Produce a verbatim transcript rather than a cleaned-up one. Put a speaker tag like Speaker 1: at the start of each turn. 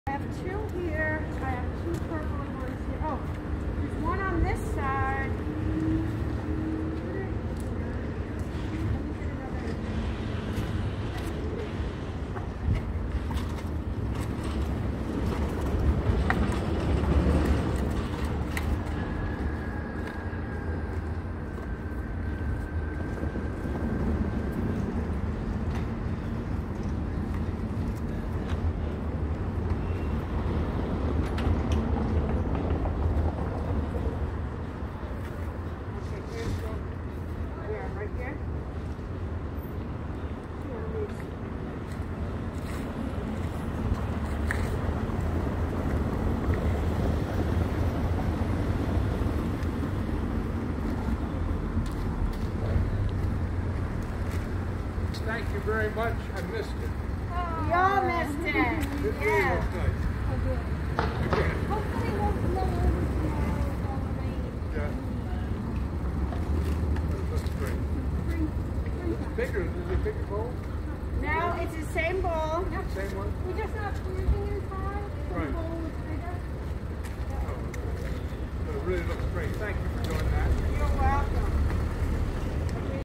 Speaker 1: I have two here. I have two purple ones here. Oh, there's one on this side.
Speaker 2: Thank you very much. I missed it.
Speaker 1: Oh, we all missed it.
Speaker 2: It
Speaker 1: Yeah.
Speaker 2: really was nice.
Speaker 3: Hopefully won't blow over tomorrow with all the rain.
Speaker 2: Yeah. That looks great. It's bigger. Is it a bigger bowl?
Speaker 1: No, it's the same bowl.
Speaker 3: Yep.
Speaker 2: Same one?
Speaker 3: We just have planting inside, so
Speaker 2: Right.
Speaker 3: the bowl is bigger.
Speaker 2: Oh, it really looks great. Thank you.